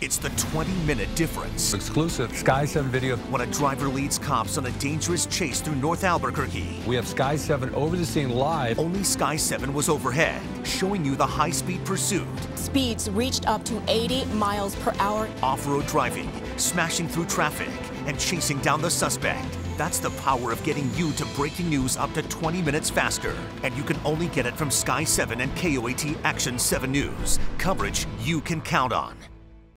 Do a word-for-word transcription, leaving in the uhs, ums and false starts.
It's the twenty minute difference. Exclusive Sky seven video. When a driver leads cops on a dangerous chase through North Albuquerque. We have Sky seven over the scene live. Only Sky seven was overhead, showing you the high-speed pursuit. Speeds reached up to eighty miles per hour. Off-road driving, smashing through traffic, and chasing down the suspect. That's the power of getting you to breaking news up to twenty minutes faster. And you can only get it from Sky seven and K O A T Action seven News. Coverage you can count on.